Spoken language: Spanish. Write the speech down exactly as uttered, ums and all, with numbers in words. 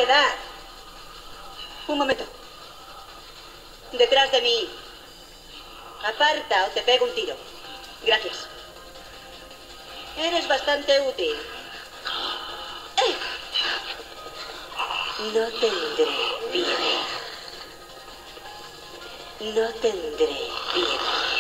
piedad. Un momento. Detrás de mí. Aparta o te pego un tiro. Gracias. Eres bastante útil. ¡Eh! No tendré piedad. No tendré piedad.